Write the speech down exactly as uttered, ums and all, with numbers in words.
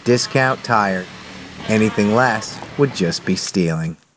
Discount Tire. Anything less would just be stealing.